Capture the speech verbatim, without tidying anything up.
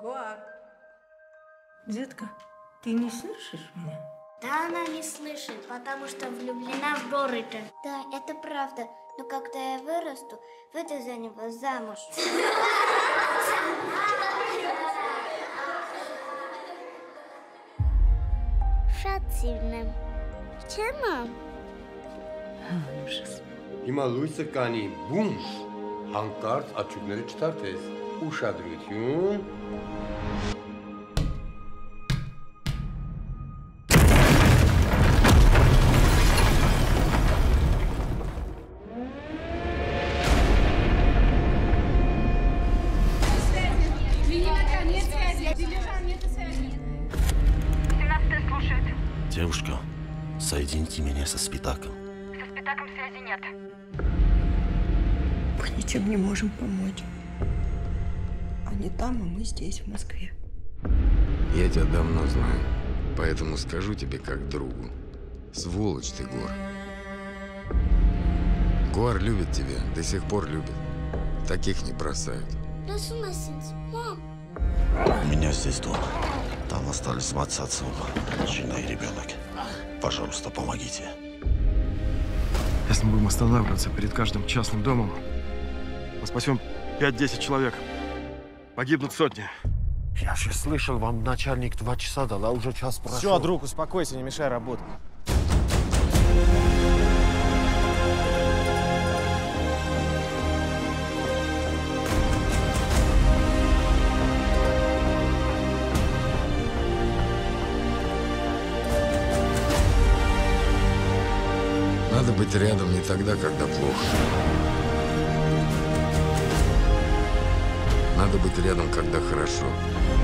Гуар. Детка, ты не слышишь меня? Да, она не слышит, потому что влюблена в Борита. Да, это правда. Но когда я вырасту, выйду за него замуж. Шатсивным. Чем? Ужас. Հիմա լույսը կանի, բում, հանկարծ աչուկները չթարթես, ուշադրություն։ Девушка, соедините меня со Спитаком. Со Спитаком связи нет. Мы ничем не можем помочь. Они там, а мы здесь, в Москве. Я тебя давно знаю, поэтому скажу тебе как другу. Сволочь ты, Гор. Гор любит тебя, до сих пор любит. Таких не бросают. Мам. У меня здесь дом. Там остались мать с отцом, жена и ребенок. Пожалуйста, помогите. Если мы будем останавливаться перед каждым частным домом, мы спасем пять-десять человек. Погибнут сотни. Я же слышал, вам начальник два часа дал, а уже час прошел. Все, друг, успокойся, не мешай работать. Надо быть рядом не тогда, когда плохо. Надо быть рядом, когда хорошо.